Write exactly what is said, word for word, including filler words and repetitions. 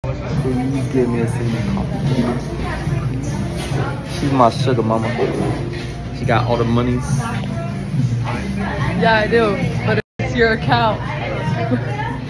Please give me a cinnamon coffee. She's my sugar mama. She got all the monies. Yeah, I do, but it's your account.